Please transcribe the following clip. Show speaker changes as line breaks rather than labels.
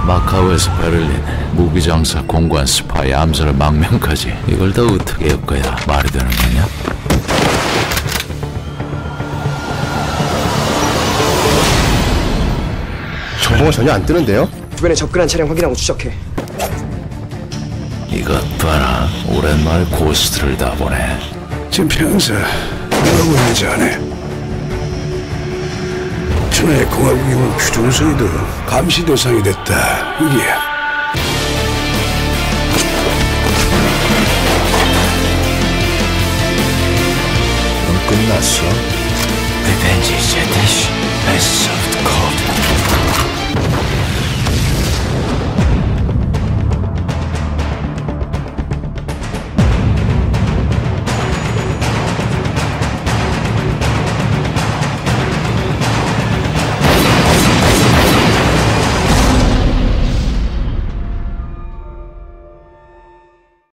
마카오에서 베를린, 무기장사, 공관, 스파이, 암살, 망명까지 이걸 다 어떻게 엮어야 말이 되는 거냐?
정보가 전혀 안 뜨는데요?
주변에 접근한 차량 확인하고 추적해.
이것 봐라, 오랜만에 고스트를 다 보네.
지금 평소 뭐라고 했는지 아네. 천하의 공화국이면 규정성이도 감시 대상이 됐다. 이게
넌 끝났어? 리벤지 제대시 했어.